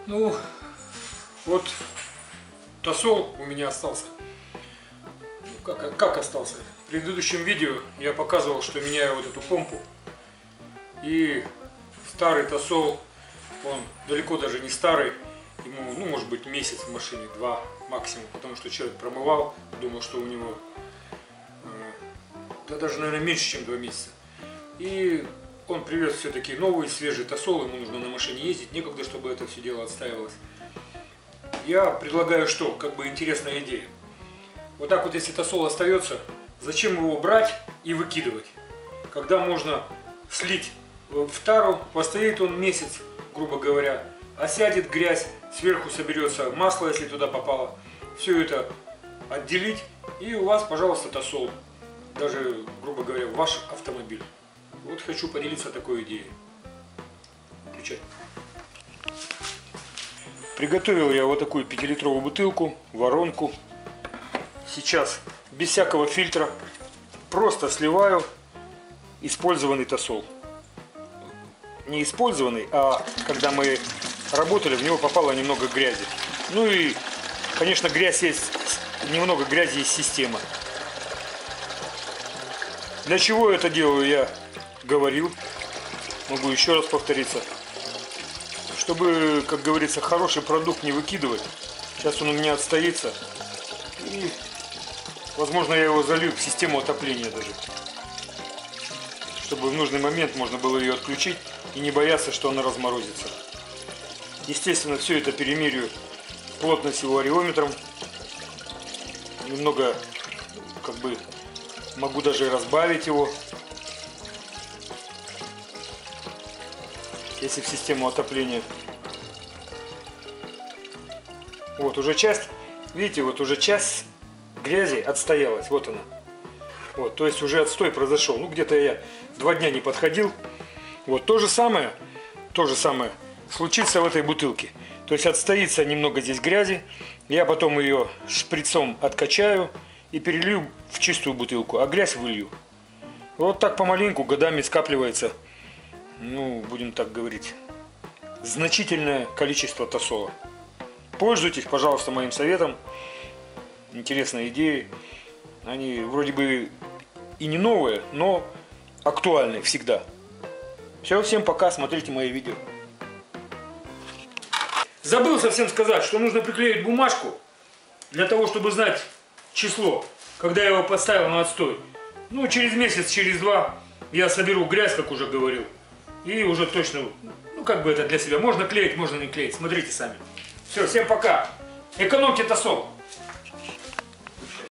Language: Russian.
Ну, вот тосол у меня остался. Как остался? В предыдущем видео я показывал, что меняю вот эту помпу. И старый тосол, он далеко даже не старый. Ему, ну, может быть, месяц в машине, 2 максимум. Потому что человек промывал, думал, что у него, да даже, наверное, меньше, чем 2 месяца. И он привез все-таки новый, свежий тосол, ему нужно на машине ездить, некогда, чтобы это все дело отстаивалось. Я предлагаю что? Как бы интересная идея. Вот так вот, если тосол остается, зачем его брать и выкидывать? Когда можно слить в тару, постоит он месяц, грубо говоря, осядет грязь, сверху соберется масло, если туда попало. Все это отделить, и у вас, пожалуйста, тосол. Даже, грубо говоря, ваш автомобиль. Вот хочу поделиться такой идеей. Включай. Приготовил я вот такую 5-литровую бутылку, воронку. Сейчас без всякого фильтра просто сливаю использованный тосол. Не использованный, а когда мы работали, в него попало немного грязи. Ну и, конечно, грязь есть, немного грязи из системы. Для чего я это делаю, я говорил, могу еще раз повториться. Чтобы, как говорится, хороший продукт не выкидывать. Сейчас он у меня отстоится. И, возможно, я его залью в систему отопления даже. Чтобы в нужный момент можно было ее отключить и не бояться, что она разморозится. Естественно, все это перемерю плотность его ареометром. Немного, как бы, могу даже и разбавить его. Если в систему отопления. Вот уже часть, видите, вот уже часть грязи отстоялась. Вот она. Вот, то есть уже отстой произошел. Ну, где-то я 2 дня не подходил. Вот, то же самое случится в этой бутылке. То есть отстоится немного здесь грязи. Я потом ее шприцом откачаю и перелью в чистую бутылку, а грязь вылью. Вот так помаленьку годами скапливается, ну, будем так говорить, значительное количество тосола. Пользуйтесь, пожалуйста, моим советом. Интересные идеи. Они вроде бы и не новые, но актуальные всегда. Все, всем пока, смотрите мои видео. Забыл совсем сказать, что нужно приклеить бумажку для того, чтобы знать число, когда я его поставил на отстой. Ну, через месяц, через 2 я соберу грязь, как уже говорил. И уже точно, ну, как бы это для себя. Можно клеить, можно не клеить. Смотрите сами. Все, всем пока. Экономьте тосол.